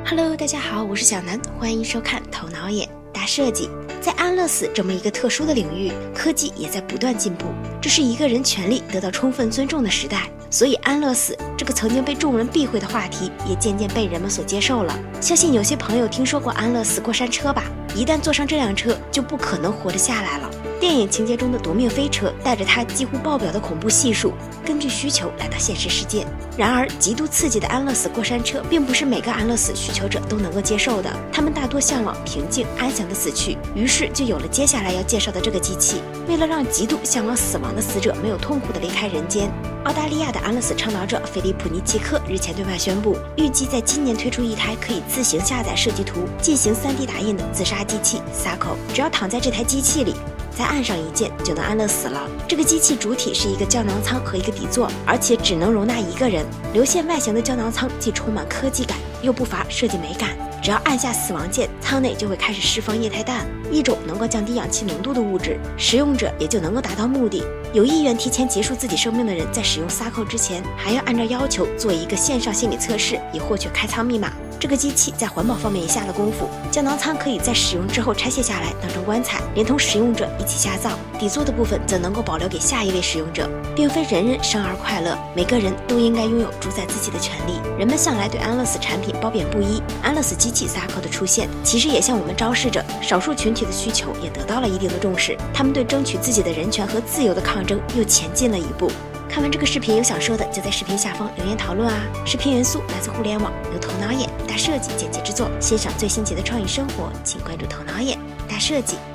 Hello， 大家好，我是小南，欢迎收看头脑眼大设计。在安乐死这么一个特殊的领域，科技也在不断进步，这是一个人权利得到充分尊重的时代，所以安乐死这个曾经被众人避讳的话题，也渐渐被人们所接受了。相信有些朋友听说过安乐死过山车吧？一旦坐上这辆车，就不可能活着下来了。电影情节中的夺命飞车带着它几乎爆表的恐怖系数，根据需求来到现实世界。然而，极度刺激的安乐死过山车并不是每个安乐死需求者都能够接受的，他们大多向往平静安详的死去，于是就有了接下来要介绍的这个机器。为了让极度向往死亡的死者没有痛苦地离开人间，澳大利亚的安乐死倡导者菲利普尼奇克日前对外宣布，预计在今年推出一台可以自行下载设计图、进行 3D 打印的自杀机器 Sako， 只要躺在这台机器里，再按上一键就能安乐死了。这个机器主体是一个胶囊舱和一个底座，而且只能容纳一个人。流线外形的胶囊舱既充满科技感，又不乏设计美感。只要按下死亡键，舱内就会开始释放液态氮，一种能够降低氧气浓度的物质，使用者也就能够达到目的。有意愿提前结束自己生命的人，在使用 Sako 之前，还要按照要求做一个线上心理测试，以获取开舱密码。这个机器在环保方面也下了功夫，胶囊舱可以在使用之后拆卸下来当成棺材，连同使用者一起下葬，底座的部分则能够保留给下一位使用者。并非人人生而快乐，每个人都应该拥有主宰自己的权利。人们向来对安乐死产品褒贬不一，安乐死机器 Sako 的出现，其实也向我们昭示着少数群体的需求也得到了一定的重视，他们对争取自己的人权和自由的抗争又前进了一步。看完这个视频有想说的，就在视频下方留言讨论啊！视频元素来自互联网，由头脑眼大设计剪辑制作。欣赏最新奇的创意生活，请关注头脑眼大设计。